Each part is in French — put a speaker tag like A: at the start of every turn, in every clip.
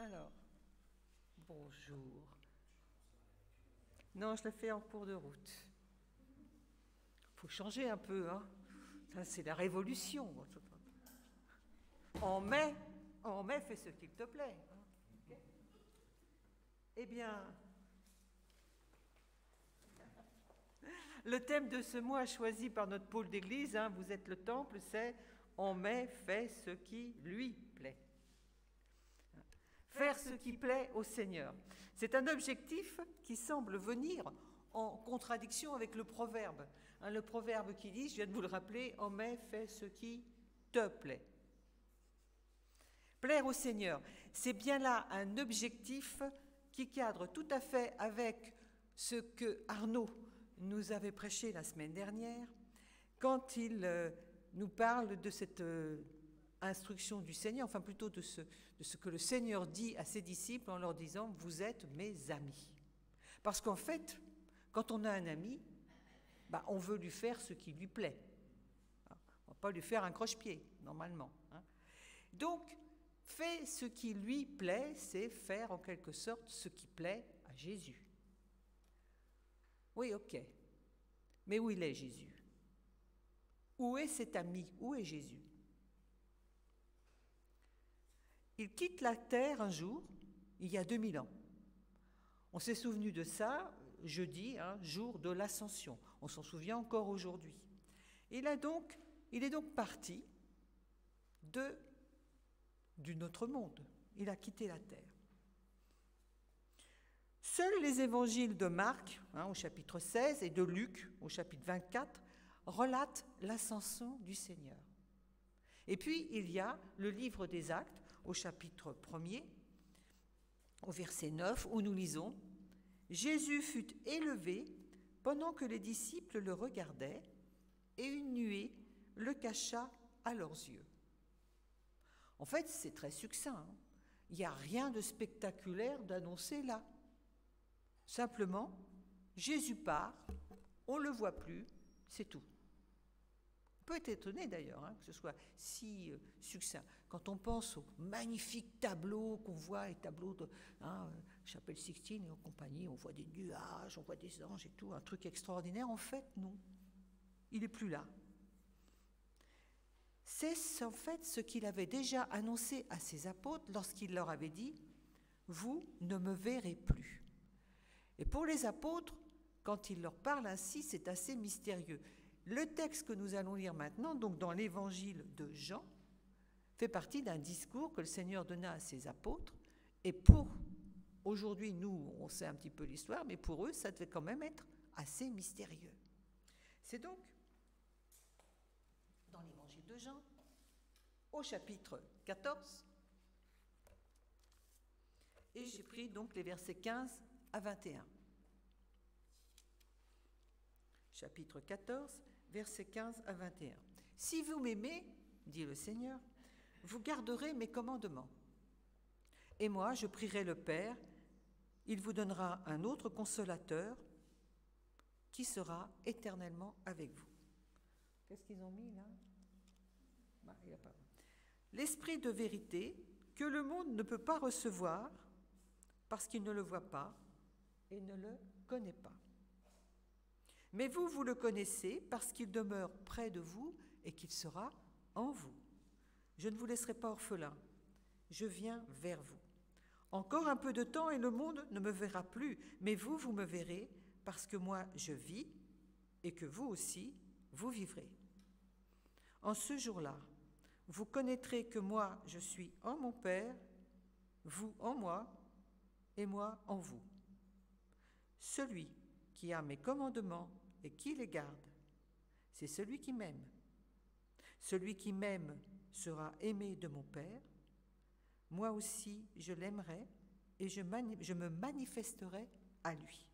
A: Alors, bonjour. Non, je le fais en cours de route. Faut changer un peu, hein. Ça, c'est la révolution. En mai, fais ce qu'il te plaît. Okay. Eh bien, le thème de ce mois choisi par notre pôle d'église, hein, vous êtes le temple, c'est « En mai, fais ce qui lui plaît ». Faire ce qui plaît au Seigneur. C'est un objectif qui semble venir en contradiction avec le proverbe. Hein, le proverbe qui dit, je viens de vous le rappeler, « En mai, fais ce qui te plaît ». Plaire au Seigneur, c'est bien là un objectif qui cadre tout à fait avec ce que Arnaud nous avait prêché la semaine dernière, quand il nous parle de cette instruction du Seigneur, enfin plutôt de ce que le Seigneur dit à ses disciples en leur disant « Vous êtes mes amis ». Parce qu'en fait, quand on a un ami, on veut lui faire ce qui lui plaît. On ne va pas lui faire un croche-pied, normalement. Hein. Donc, fait ce qui lui plaît, c'est faire en quelque sorte ce qui plaît à Jésus. Oui, ok. Mais où il est Jésus? Où est cet ami? Où est Jésus? Il quitte la terre un jour, il y a 2000 ans. On s'est souvenu de ça jeudi, jour de l'Ascension. On s'en souvient encore aujourd'hui. Il est donc parti d'un autre monde. Il a quitté la terre. Seuls les évangiles de Marc, au chapitre 16, et de Luc, au chapitre 24, relatent l'ascension du Seigneur. Et puis, il y a le livre des Actes, au chapitre 1er, au verset 9, où nous lisons « Jésus fut élevé pendant que les disciples le regardaient, et une nuée le cacha à leurs yeux. » En fait, c'est très succinct. Il n'y a rien de spectaculaire d'annoncer là. Simplement, Jésus part, on ne le voit plus, c'est tout. On peut être étonné d'ailleurs que ce soit si succinct. Quand on pense aux magnifiques tableaux qu'on voit, les tableaux de Chapelle Sixtine et compagnie, on voit des nuages, on voit des anges et tout, un truc extraordinaire. En fait, non, il n'est plus là. C'est en fait ce qu'il avait déjà annoncé à ses apôtres lorsqu'il leur avait dit « Vous ne me verrez plus ». Et pour les apôtres, quand il leur parle ainsi, c'est assez mystérieux. Le texte que nous allons lire maintenant, donc dans l'évangile de Jean, fait partie d'un discours que le Seigneur donna à ses apôtres. Et pour aujourd'hui, nous, on sait un petit peu l'histoire, mais pour eux, ça devait quand même être assez mystérieux. C'est donc dans l'évangile de Jean, au chapitre 14, et j'ai pris donc les versets 15 à 21. Chapitre 14, versets 15 à 21. « Si vous m'aimez, dit le Seigneur, vous garderez mes commandements. Et moi, je prierai le Père, il vous donnera un autre consolateur qui sera éternellement avec vous. » Qu'est-ce qu'ils ont mis là? Il n'y a pas. L'esprit de vérité que le monde ne peut pas recevoir parce qu'il ne le voit pas et ne le connaît pas. Mais vous, vous le connaissez parce qu'il demeure près de vous et qu'il sera en vous. Je ne vous laisserai pas orphelin, je viens vers vous. Encore un peu de temps et le monde ne me verra plus, mais vous, vous me verrez parce que moi, je vis et que vous aussi, vous vivrez. En ce jour-là, vous connaîtrez que moi, je suis en mon Père, vous en moi et moi en vous. Celui qui a mes commandements et qui les garde, c'est celui qui m'aime. Celui qui m'aime sera aimé de mon Père. Moi aussi, je l'aimerai et je me manifesterai à lui.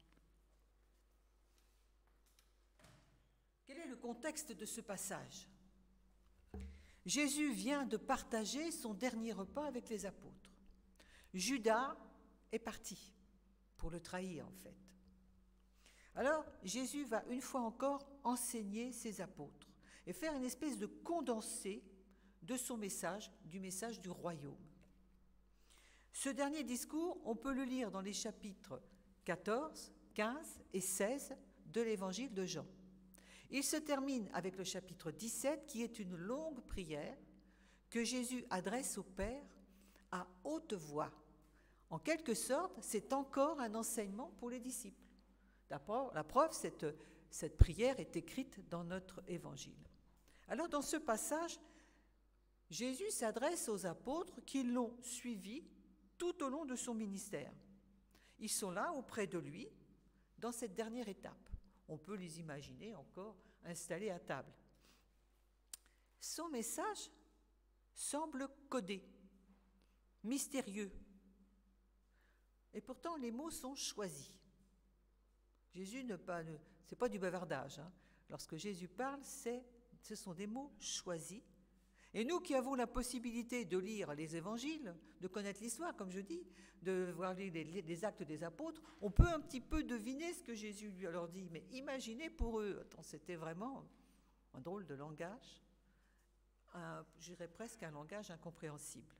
A: Quel est le contexte de ce passage? Jésus vient de partager son dernier repas avec les apôtres. Judas est parti pour le trahir, en fait. Alors, Jésus va une fois encore enseigner ses apôtres et faire une espèce de condensé de son message, du message du royaume. Ce dernier discours, on peut le lire dans les chapitres 14, 15 et 16 de l'évangile de Jean. Il se termine avec le chapitre 17 qui est une longue prière que Jésus adresse au Père à haute voix. En quelque sorte, c'est encore un enseignement pour les disciples. La preuve, cette prière est écrite dans notre évangile. Alors dans ce passage, Jésus s'adresse aux apôtres qui l'ont suivi tout au long de son ministère. Ils sont là auprès de lui dans cette dernière étape. On peut les imaginer encore installés à table. Son message semble codé, mystérieux. Et pourtant, les mots sont choisis. Jésus c'est pas du bavardage. Lorsque Jésus parle, ce sont des mots choisis. Et nous qui avons la possibilité de lire les évangiles, de connaître l'histoire, comme je dis, de voir les actes des apôtres, on peut un petit peu deviner ce que Jésus leur dit. Mais imaginez pour eux, c'était vraiment un drôle de langage, je dirais presque un langage incompréhensible.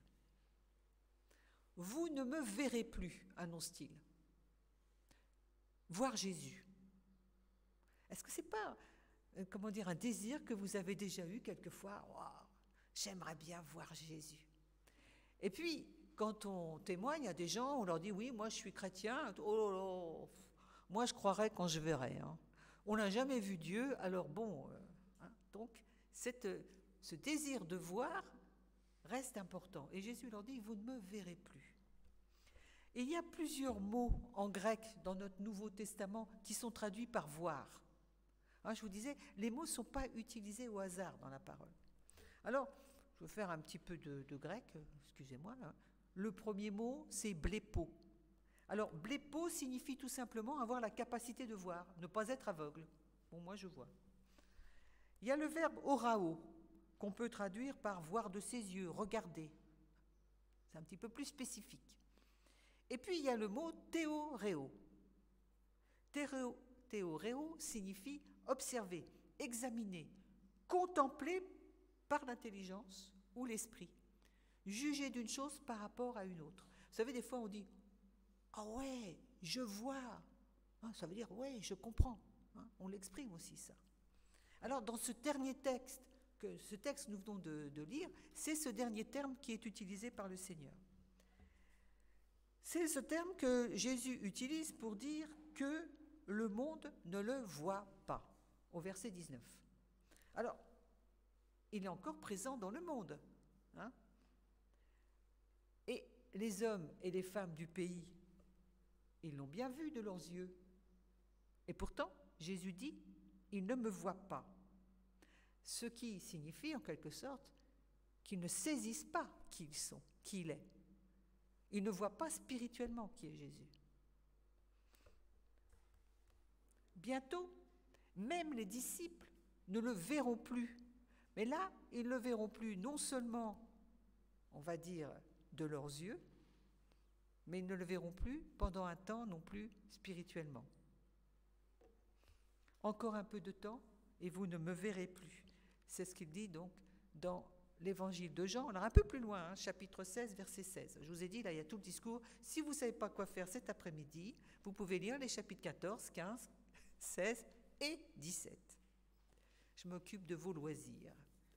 A: Vous ne me verrez plus, annonce-t-il. Voir Jésus. Est-ce que ce n'est pas, un désir que vous avez déjà eu quelquefois? Wow, j'aimerais bien voir Jésus. Et puis, quand on témoigne à des gens, on leur dit, oui, moi je suis chrétien, oh, moi je croirai quand je verrai. On n'a jamais vu Dieu, alors bon. Donc, ce désir de voir reste important. Et Jésus leur dit, vous ne me verrez plus. Et il y a plusieurs mots en grec dans notre Nouveau Testament qui sont traduits par voir. Je vous disais, les mots ne sont pas utilisés au hasard dans la parole. Alors, je vais faire un petit peu de grec, excusez-moi. Le premier mot, c'est blépo. Alors, blépo signifie tout simplement avoir la capacité de voir, ne pas être aveugle. Bon, moi, je vois. Il y a le verbe orao, qu'on peut traduire par voir de ses yeux, regarder. C'est un petit peu plus spécifique. Et puis, il y a le mot théoréo. Théoréo signifie observer, examiner, contempler par l'intelligence ou l'esprit, juger d'une chose par rapport à une autre. Vous savez, des fois, on dit « Ah ouais, je vois ». Ça veut dire « Ouais, je comprends ». On l'exprime aussi, ça. Alors, dans ce dernier texte, que nous venons de lire, c'est ce dernier terme qui est utilisé par le Seigneur. C'est ce terme que Jésus utilise pour dire que le monde ne le voit pas, au verset 19. Alors, il est encore présent dans le monde. Et les hommes et les femmes du pays, ils l'ont bien vu de leurs yeux. Et pourtant, Jésus dit, ils ne me voient pas. Ce qui signifie en quelque sorte qu'ils ne saisissent pas qui ils sont, qui il est. Ils ne voient pas spirituellement qui est Jésus. Bientôt, même les disciples ne le verront plus. Mais là, ils ne le verront plus non seulement, on va dire, de leurs yeux, mais ils ne le verront plus pendant un temps non plus spirituellement. Encore un peu de temps et vous ne me verrez plus. C'est ce qu'il dit donc dans l'évangile de Jean. Alors un peu plus loin, chapitre 16, verset 16. Je vous ai dit, là il y a tout le discours. Si vous ne savez pas quoi faire cet après-midi, vous pouvez lire les chapitres 14, 15, 16 et 17. Je m'occupe de vos loisirs.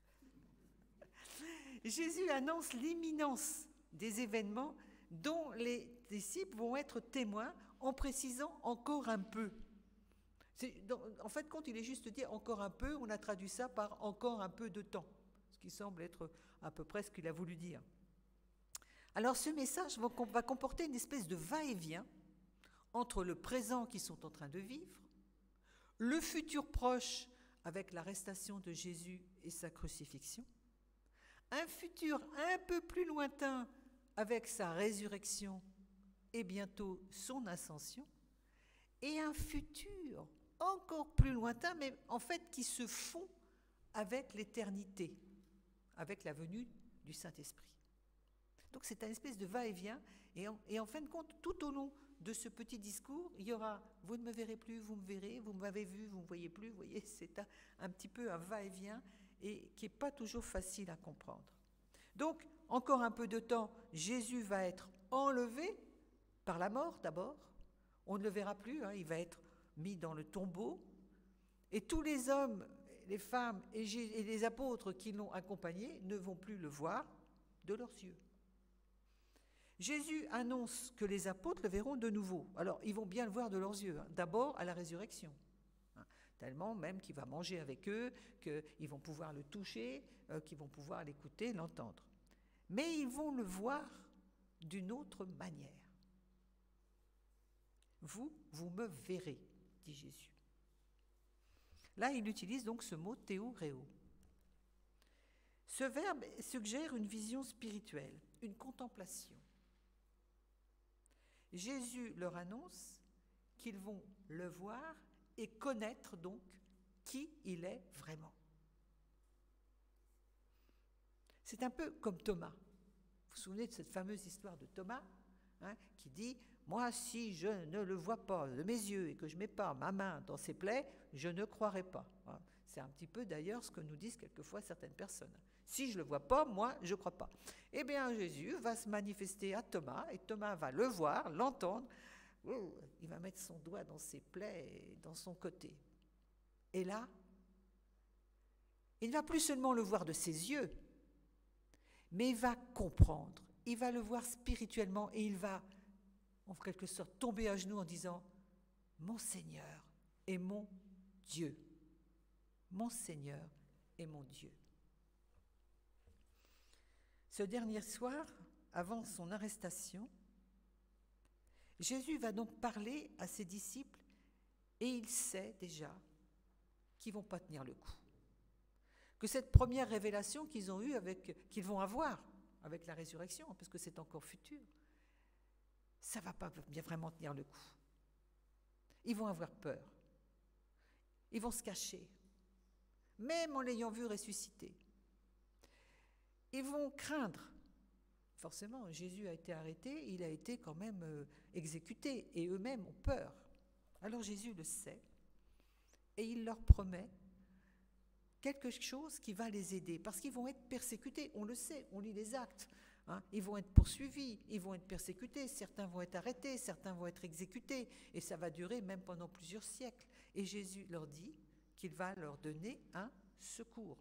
A: Jésus annonce l'imminence des événements dont les disciples vont être témoins en précisant encore un peu. En fait, quand il est juste dit encore un peu, on a traduit ça par encore un peu de temps, ce qui semble être à peu près ce qu'il a voulu dire. Alors ce message va comporter une espèce de va-et-vient entre le présent qu'ils sont en train de vivre, le futur proche avec l'arrestation de Jésus et sa crucifixion, un futur un peu plus lointain avec sa résurrection et bientôt son ascension, et un futur encore plus lointain, mais en fait qui se fond avec l'éternité, avec la venue du Saint-Esprit. Donc c'est une espèce de va-et-vient, et en fin de compte, tout au long de ce petit discours, il y aura « vous ne me verrez plus, vous me verrez, vous m'avez vu, vous ne me voyez plus », vous voyez, c'est un petit peu un va-et-vient, et qui n'est pas toujours facile à comprendre. Donc, encore un peu de temps, Jésus va être enlevé par la mort d'abord. On ne le verra plus, il va être mis dans le tombeau. Et tous les hommes, les femmes et les apôtres qui l'ont accompagné ne vont plus le voir de leurs yeux. Jésus annonce que les apôtres le verront de nouveau. Alors, ils vont bien le voir de leurs yeux, d'abord à la résurrection. Tellement même qu'il va manger avec eux, qu'ils vont pouvoir le toucher, qu'ils vont pouvoir l'écouter, l'entendre. Mais ils vont le voir d'une autre manière. Vous me verrez, dit Jésus. Là, il utilise donc ce mot théoréo. Ce verbe suggère une vision spirituelle, une contemplation. Jésus leur annonce qu'ils vont le voir et connaître donc qui il est vraiment. C'est un peu comme Thomas. Vous vous souvenez de cette fameuse histoire de Thomas, qui dit « Moi, si je ne le vois pas de mes yeux et que je ne mets pas ma main dans ses plaies, je ne croirai pas. » C'est un petit peu d'ailleurs ce que nous disent quelquefois certaines personnes. Si je ne le vois pas, moi, je ne crois pas. Eh bien, Jésus va se manifester à Thomas, et Thomas va le voir, l'entendre. Il va mettre son doigt dans ses plaies et dans son côté. Et là, il ne va plus seulement le voir de ses yeux, mais il va comprendre. Il va le voir spirituellement et il va, en quelque sorte, tomber à genoux en disant « Mon Seigneur et mon Dieu. Mon Seigneur et mon Dieu. » Ce dernier soir, avant son arrestation, Jésus va donc parler à ses disciples et il sait déjà qu'ils ne vont pas tenir le coup. Que cette première révélation qu'ils vont avoir avec la résurrection, parce que c'est encore futur, ça ne va pas bien vraiment tenir le coup. Ils vont avoir peur. Ils vont se cacher, même en l'ayant vu ressusciter. Ils vont craindre. Forcément, Jésus a été arrêté, il a été quand même exécuté, et eux-mêmes ont peur. Alors Jésus le sait, et il leur promet quelque chose qui va les aider, parce qu'ils vont être persécutés, on le sait, on lit les actes. Ils vont être poursuivis, ils vont être persécutés, certains vont être arrêtés, certains vont être exécutés, et ça va durer même pendant plusieurs siècles. Et Jésus leur dit qu'il va leur donner un secours.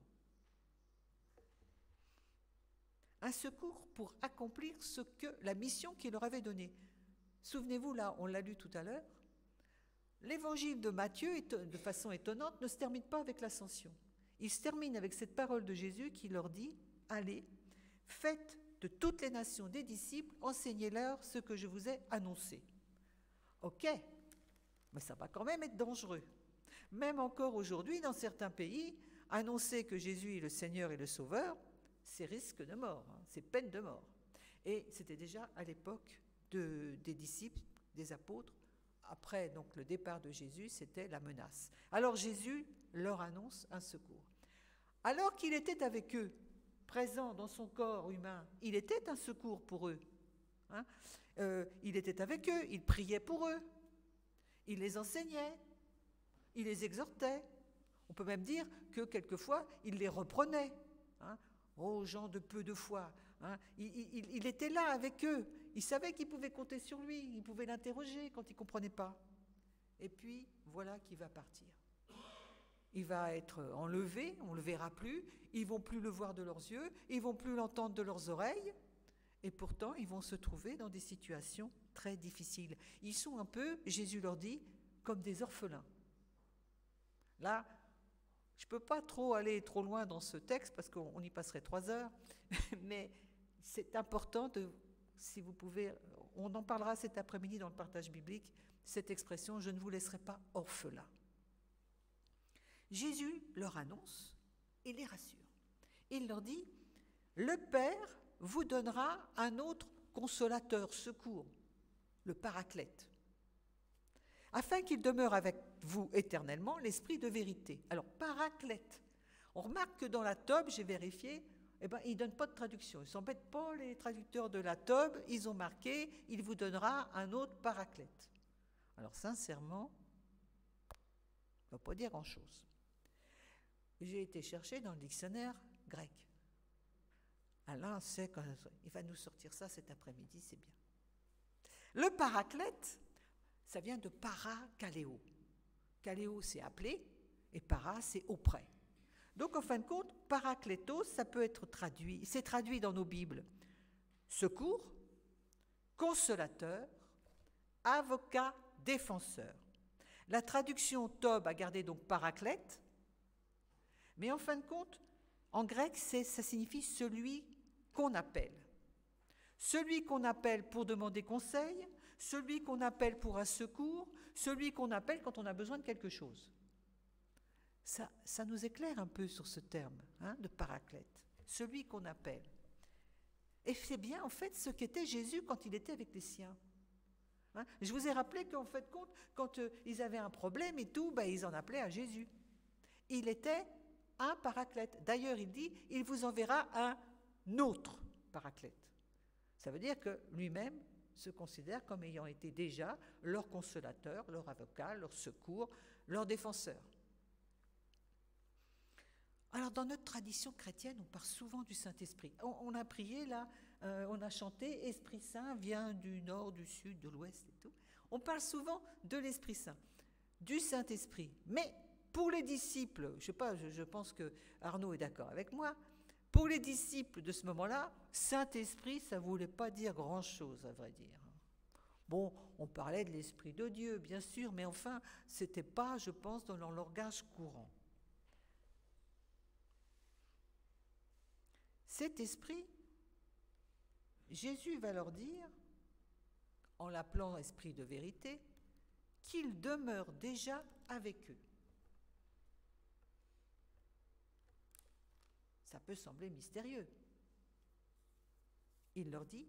A: Un secours pour accomplir la mission qu'il leur avait donnée. Souvenez-vous, là, on l'a lu tout à l'heure, l'évangile de Matthieu, de façon étonnante, ne se termine pas avec l'ascension. Il se termine avec cette parole de Jésus qui leur dit « Allez, faites de toutes les nations des disciples, enseignez-leur ce que je vous ai annoncé. » Ok, mais ça va quand même être dangereux. Même encore aujourd'hui, dans certains pays, annoncer que Jésus est le Seigneur et le Sauveur, c'est risque de mort, c'est peine de mort. Et c'était déjà à l'époque des disciples, des apôtres. Après donc le départ de Jésus, c'était la menace. Alors Jésus leur annonce un secours. Alors qu'il était avec eux, présent dans son corps humain, il était un secours pour eux. Il était avec eux, il priait pour eux, il les enseignait, il les exhortait. On peut même dire que quelquefois, il les reprenait. Oh, gens de peu de foi. Il était là avec eux. Il savait qu'ils pouvaient compter sur lui. Ils pouvaient l'interroger quand ils ne comprenaient pas. Et puis, voilà qu'il va partir. Il va être enlevé, on ne le verra plus. Ils ne vont plus le voir de leurs yeux. Ils ne vont plus l'entendre de leurs oreilles. Et pourtant, ils vont se trouver dans des situations très difficiles. Ils sont un peu, Jésus leur dit, comme des orphelins. Là, je ne peux pas trop aller trop loin dans ce texte parce qu'on y passerait 3 heures, mais c'est important si vous pouvez, on en parlera cet après-midi dans le partage biblique, cette expression « je ne vous laisserai pas orphelins ». Jésus leur annonce et les rassure. Il leur dit « Le Père vous donnera un autre consolateur, secours, le Paraclète, afin qu'il demeure avec vous éternellement l'esprit de vérité. » Alors, Paraclète. On remarque que dans la TOB, j'ai vérifié, ils ne donnent pas de traduction. Ils ne s'embêtent pas, les traducteurs de la TOB, ils ont marqué « il vous donnera un autre Paraclète ». Alors, sincèrement, ça ne va pas dire grand-chose. J'ai été chercher dans le dictionnaire grec. Alain sait qu'il va nous sortir ça cet après-midi, c'est bien. Le paraclète, ça vient de para-kaléo. Kaléo, c'est appelé, et para, c'est auprès. Donc, en fin de compte, paraklétos, ça peut être traduit, c'est traduit dans nos Bibles. Secours, consolateur, avocat, défenseur. La traduction Tob a gardé donc paraclète, mais en fin de compte, en grec, ça signifie celui qu'on appelle. Celui qu'on appelle pour demander conseil, celui qu'on appelle pour un secours, celui qu'on appelle quand on a besoin de quelque chose. Ça nous éclaire un peu sur ce terme de paraclète, celui qu'on appelle. Et c'est bien en fait ce qu'était Jésus quand il était avec les siens. Je vous ai rappelé qu'en fait, quand ils avaient un problème et tout, ils en appelaient à Jésus. Il était un paraclète. D'ailleurs, il dit, il vous enverra un autre paraclète. Ça veut dire que lui-même se considère comme ayant été déjà leur consolateur, leur avocat, leur secours, leur défenseur. Alors, dans notre tradition chrétienne, on parle souvent du Saint-Esprit. On a prié là, on a chanté « Esprit Saint vient du nord, du sud, de l'ouest et tout ». On parle souvent de l'Esprit Saint, du Saint-Esprit. Mais pour les disciples, je sais pas, je pense que Arnaud est d'accord avec moi, pour les disciples de ce moment-là, Saint-Esprit, ça ne voulait pas dire grand-chose, à vrai dire. Bon, on parlait de l'Esprit de Dieu, bien sûr, mais enfin, ce n'était pas, je pense, dans leur langage courant. Cet esprit, Jésus va leur dire, en l'appelant esprit de vérité, qu'il demeure déjà avec eux. Ça peut sembler mystérieux. Il leur dit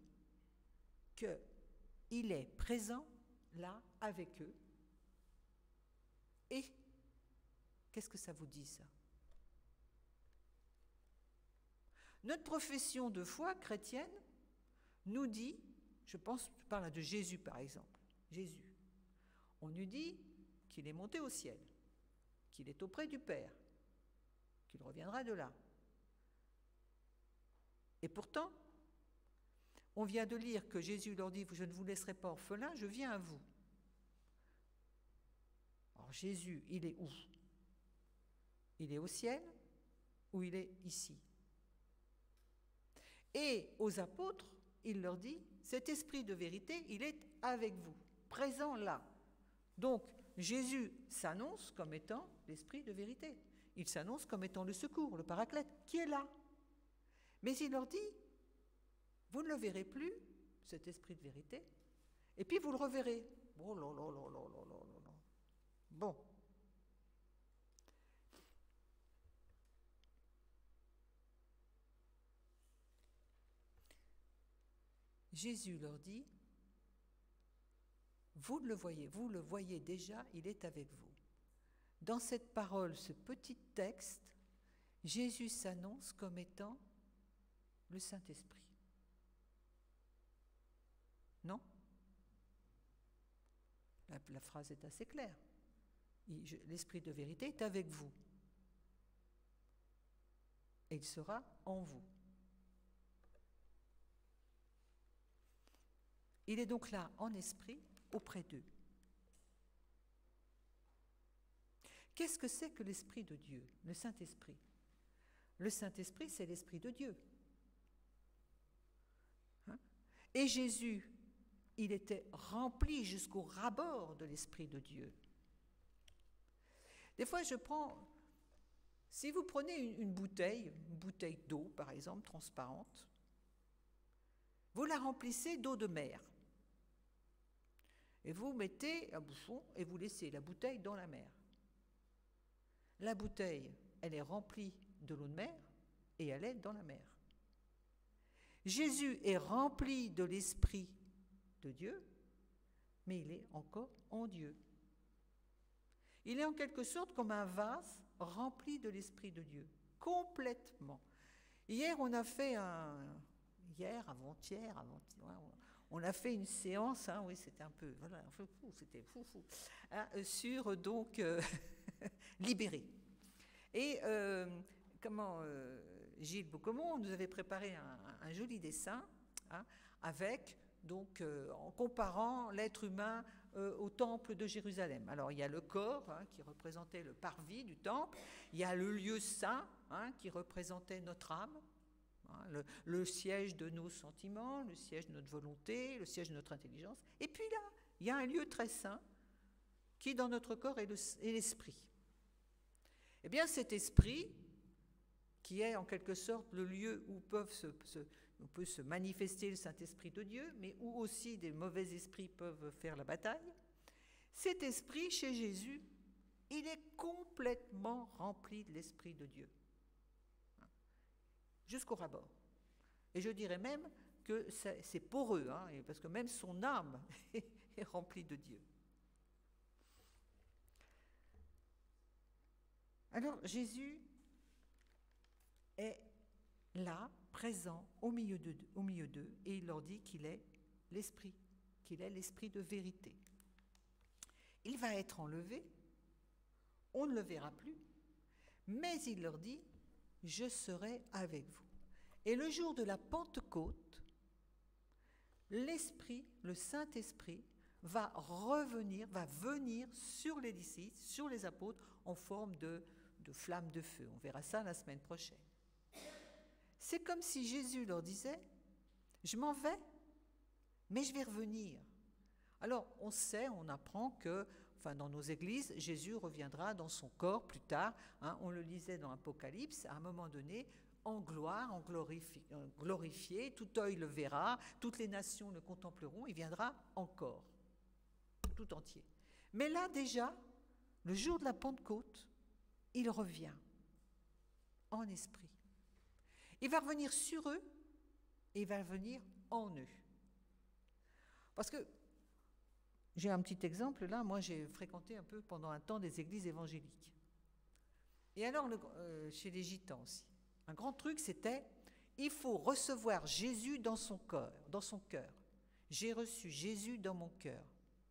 A: qu'il est présent là avec eux. Et qu'est-ce que ça vous dit, ça ? Notre profession de foi chrétienne nous dit, je parle de Jésus par exemple, Jésus, on nous dit qu'il est monté au ciel, qu'il est auprès du Père, qu'il reviendra de là. Et pourtant, on vient de lire que Jésus leur dit « Je ne vous laisserai pas orphelins, je viens à vous ». Alors Jésus, il est où? Il est au ciel ou il est ici? Et aux apôtres, il leur dit, cet esprit de vérité, il est avec vous, présent là. Donc, Jésus s'annonce comme étant l'esprit de vérité. Il s'annonce comme étant le secours, le paraclète, qui est là. Mais il leur dit, vous ne le verrez plus, cet esprit de vérité, et puis vous le reverrez. Oh là là là là là là là. Bon. Jésus leur dit, vous le voyez déjà, il est avec vous. Dans cette parole, ce petit texte, Jésus s'annonce comme étant le Saint-Esprit. Non? La phrase est assez claire. L'Esprit de vérité est avec vous. Et il sera en vous. Il est donc là, en esprit, auprès d'eux. Qu'est-ce que c'est que l'Esprit de Dieu, le Saint-Esprit? Le Saint-Esprit, c'est l'Esprit de Dieu. Et Jésus, il était rempli jusqu'au ras-bord de l'Esprit de Dieu. Des fois, si vous prenez une bouteille d'eau, par exemple, transparente, vous la remplissez d'eau de mer. Et vous mettez un bouchon et vous laissez la bouteille dans la mer. La bouteille, elle est remplie de l'eau de mer et elle est dans la mer. Jésus est rempli de l'Esprit de Dieu, mais il est encore en Dieu. Il est en quelque sorte comme un vase rempli de l'Esprit de Dieu, complètement. Hier, on a fait avant-hier, on a fait une séance, oui, c'était un peu, voilà, c'était fou, sur donc libéré. Et Gilles Boucomont nous avait préparé un joli dessin avec donc en comparant l'être humain au temple de Jérusalem. Alors il y a le corps qui représentait le parvis du temple, il y a le lieu saint qui représentait notre âme, le siège de nos sentiments, le siège de notre volonté, le siège de notre intelligence. Et puis là, il y a un lieu très saint qui dans notre corps est l'esprit. Eh bien cet esprit, qui est en quelque sorte le lieu où peut se manifester le Saint-Esprit de Dieu, mais où aussi des mauvais esprits peuvent faire la bataille, cet esprit chez Jésus, il est complètement rempli de l'Esprit de Dieu, jusqu'au rabord. Et je dirais même que c'est poreux, parce que même son âme est remplie de Dieu. Alors Jésus est là, présent, au milieu d'eux, et il leur dit qu'il est l'Esprit de vérité. Il va être enlevé, on ne le verra plus, mais il leur dit, je serai avec vous. Et le jour de la Pentecôte, l'Esprit, le Saint-Esprit, va venir sur les disciples, sur les apôtres, en forme de flamme de feu. On verra ça la semaine prochaine. C'est comme si Jésus leur disait, je m'en vais, mais je vais revenir. Alors, on apprend que, dans nos églises, Jésus reviendra dans son corps plus tard. On le lisait dans l'Apocalypse, à un moment donné, en gloire, glorifié, tout œil le verra, toutes les nations le contempleront, il viendra encore, tout entier. Mais là, déjà, le jour de la Pentecôte, il revient en esprit. Il va revenir sur eux et il va revenir en eux. Parce que, j'ai un petit exemple là, moi j'ai fréquenté un peu pendant un temps des églises évangéliques. Et alors, chez les gitans aussi, un grand truc c'était, il faut recevoir Jésus dans son cœur. J'ai reçu Jésus dans mon cœur.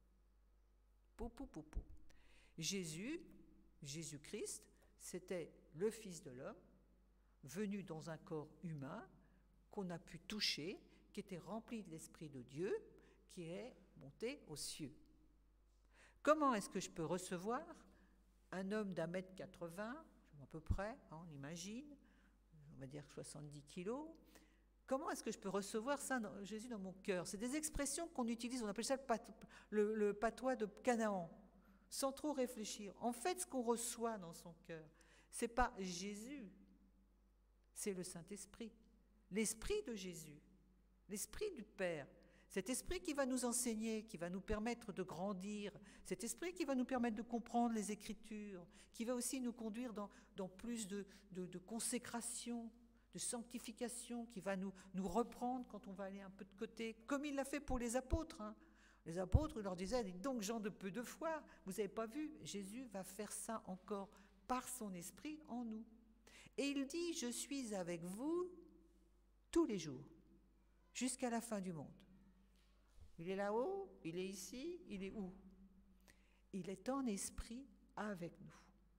A: Jésus-Christ, c'était le Fils de l'homme, venu dans un corps humain, qu'on a pu toucher, qui était rempli de l'Esprit de Dieu, qui est monté aux cieux. Comment est-ce que je peux recevoir un homme d'1,80 m, à peu près, on imagine, on va dire 70 kilos, comment est-ce que je peux recevoir ça, Jésus dans mon cœur? C'est des expressions qu'on utilise, on appelle ça le patois de Canaan, sans trop réfléchir. En fait, ce qu'on reçoit dans son cœur, c'est pas Jésus, c'est le Saint-Esprit, l'Esprit de Jésus, l'Esprit du Père. Cet esprit qui va nous enseigner, qui va nous permettre de grandir, cet esprit qui va nous permettre de comprendre les Écritures, qui va aussi nous conduire dans plus de consécration, de sanctification, qui va nous reprendre quand on va aller un peu de côté, comme il l'a fait pour les apôtres. Les apôtres, il leur disaient, dites donc gens de peu de foi, vous n'avez pas vu, Jésus va faire ça encore par son esprit en nous. Et il dit, je suis avec vous tous les jours, jusqu'à la fin du monde. Il est là-haut, il est ici, il est où? Il est en esprit avec nous.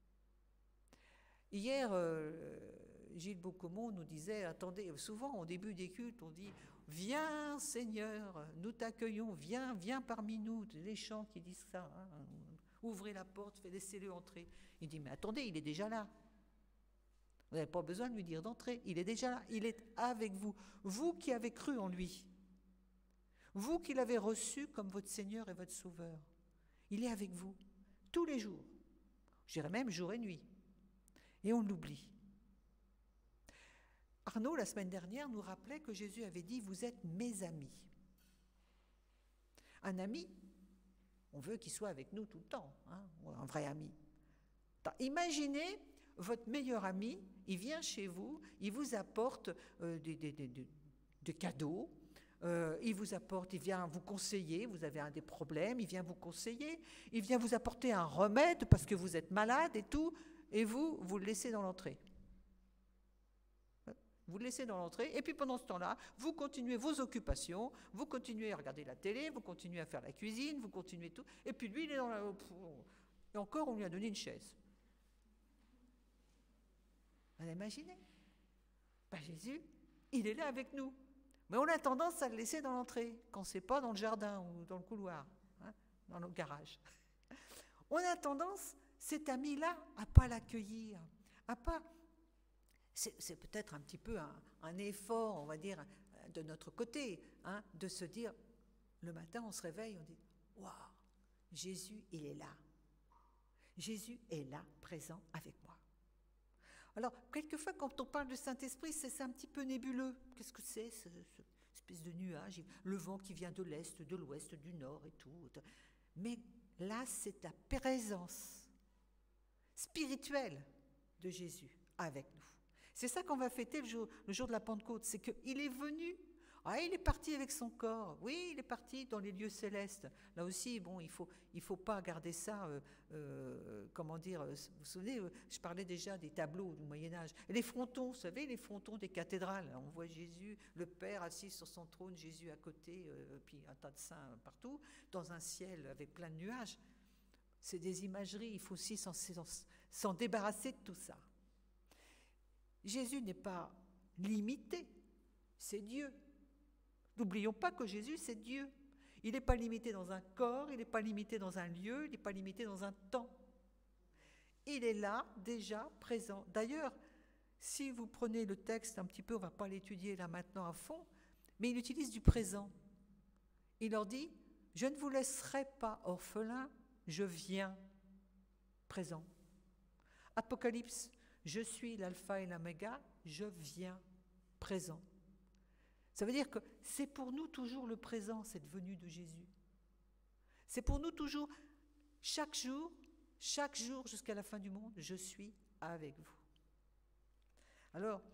A: Hier, Gilles Beaucomont nous disait, attendez, souvent au début des cultes, on dit, viens Seigneur, nous t'accueillons, viens parmi nous, les chants qui disent ça, ouvrez la porte, laissez-le entrer. Il dit, mais attendez, il est déjà là. Vous n'avez pas besoin de lui dire d'entrer, il est déjà là, il est avec vous. Vous qui avez cru en lui. Vous qui l'avez reçu comme votre Seigneur et votre Sauveur, il est avec vous tous les jours, je dirais même jour et nuit, et on l'oublie. Arnaud, la semaine dernière, nous rappelait que Jésus avait dit « Vous êtes mes amis ». Un ami, on veut qu'il soit avec nous tout le temps, un vrai ami. Imaginez votre meilleur ami, il vient chez vous, il vous apporte des cadeaux, il vous apporte, il vient vous conseiller, vous avez des problèmes, il vient vous conseiller, il vient vous apporter un remède parce que vous êtes malade et tout, et vous le laissez dans l'entrée. Vous le laissez dans l'entrée, et puis pendant ce temps-là, vous continuez vos occupations, vous continuez à regarder la télé, vous continuez à faire la cuisine, vous continuez tout, et puis lui, il est dans la... Et encore, on lui a donné une chaise. Vous imaginez? Jésus, il est là avec nous. Mais on a tendance à le laisser dans l'entrée, quand c'est pas dans le jardin ou dans le couloir, hein, dans le garage. On a tendance, cet ami-là, à pas l'accueillir, à pas... C'est peut-être un petit peu un effort, on va dire, de notre côté, hein, de se dire, le matin, on se réveille, on dit, waouh, Jésus, il est là. Jésus est là, présent avec moi. Alors, quelquefois, quand on parle de Saint-Esprit, c'est un petit peu nébuleux. Qu'est-ce que c'est, cette espèce de nuage, le vent qui vient de l'Est, de l'Ouest, du Nord et tout. Mais là, c'est la présence spirituelle de Jésus avec nous. C'est ça qu'on va fêter le jour de la Pentecôte, c'est qu'il est venu, il est parti avec son corps, oui, il est parti dans les lieux célestes. Là aussi, bon, il faut pas garder ça, comment dire, vous vous souvenez, je parlais déjà des tableaux du Moyen-Âge. Les frontons, vous savez, les frontons des cathédrales, on voit Jésus, le Père assis sur son trône, Jésus à côté, puis un tas de saints partout, dans un ciel avec plein de nuages. C'est des imageries, il faut aussi s'en débarrasser de tout ça. Jésus n'est pas limité, c'est Dieu. N'oublions pas que Jésus, c'est Dieu. Il n'est pas limité dans un corps, il n'est pas limité dans un lieu, il n'est pas limité dans un temps. Il est là, déjà présent. D'ailleurs, si vous prenez le texte un petit peu, on ne va pas l'étudier là maintenant à fond, mais il utilise du présent. Il leur dit, je ne vous laisserai pas orphelins, je viens, présent. Apocalypse, je suis l'alpha et l'oméga, je viens, présent. Ça veut dire que c'est pour nous toujours le présent, cette venue de Jésus. C'est pour nous toujours, chaque jour jusqu'à la fin du monde, je suis avec vous. Alors,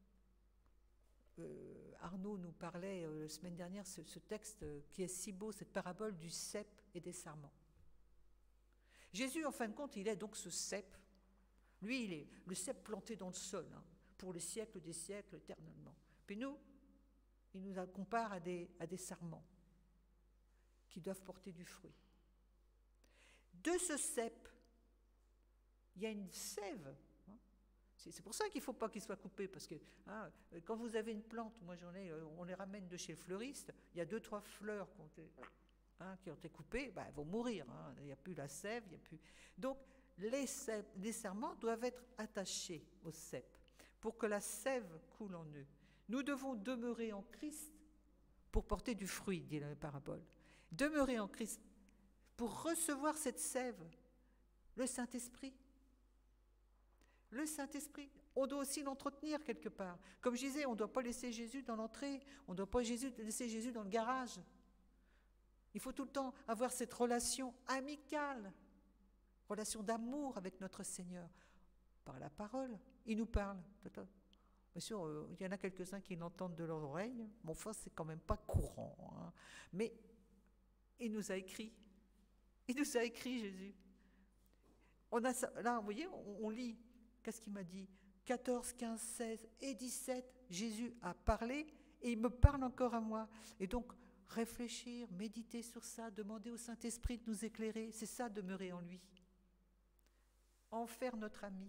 A: Arnaud nous parlait la semaine dernière ce texte qui est si beau, cette parabole du cep et des sarments. Jésus, en fin de compte, il est donc ce cep. Lui, il est le cep planté dans le sol, hein, pour les siècles des siècles, éternellement. Puis nous, il nous compare à des sarments qui doivent porter du fruit. De ce cep, il y a une sève. Hein. C'est pour ça qu'il ne faut pas qu'il soit coupé, parce que quand vous avez une plante, moi on les ramène de chez le fleuriste, il y a 2-3 fleurs qui ont été coupées, elles vont mourir. Hein. Il n'y a plus la sève, il n'y a plus... Donc, les sarments doivent être attachés au cep pour que la sève coule en eux. Nous devons demeurer en Christ pour porter du fruit, dit la parabole. Demeurer en Christ pour recevoir cette sève, le Saint-Esprit. Le Saint-Esprit, on doit aussi l'entretenir quelque part. Comme je disais, on ne doit pas laisser Jésus dans l'entrée, on ne doit pas laisser Jésus dans le garage. Il faut tout le temps avoir cette relation amicale, relation d'amour avec notre Seigneur. Par la parole, il nous parle. Bien sûr, il y en a quelques-uns qui l'entendent de leur oreille, mais enfin, c'est quand même pas courant. Hein. Mais il nous a écrit. Il nous a écrit, Jésus. Là, vous voyez, on lit. Qu'est-ce qu'il m'a dit ? 14, 15, 16 et 17, Jésus a parlé et il me parle encore à moi. Et donc, réfléchir, méditer sur ça, demander au Saint-Esprit de nous éclairer, c'est ça, demeurer en lui. En faire notre ami.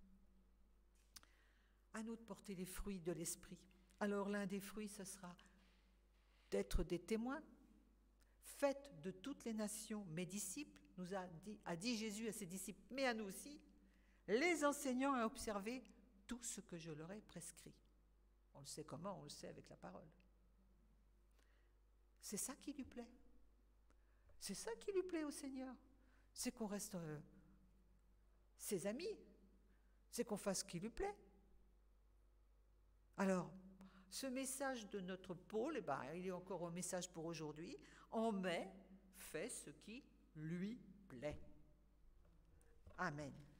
A: À nous de porter les fruits de l'Esprit. Alors l'un des fruits, ce sera d'être des témoins. Faites de toutes les nations mes disciples, nous a dit Jésus à ses disciples, mais à nous aussi, les enseignants à observer tout ce que je leur ai prescrit. On le sait comment, on le sait avec la parole. C'est ça qui lui plaît. C'est ça qui lui plaît au Seigneur. C'est qu'on reste ses amis. C'est qu'on fasse ce qui lui plaît. Alors, ce message de notre pôle, il est encore un message pour aujourd'hui. En mai, fais ce qui lui plaît. Amen.